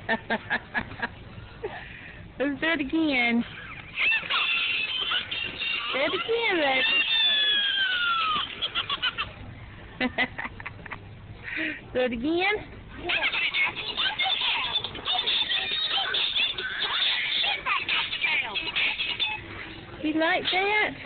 Let's do it again. Do it again, baby. Do it again. You like that?